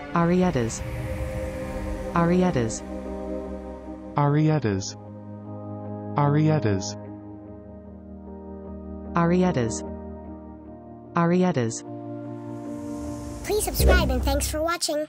Ariettas. Ariettas. Ariettas. Ariettas. Ariettas. Ariettas. Please subscribe and thanks for watching.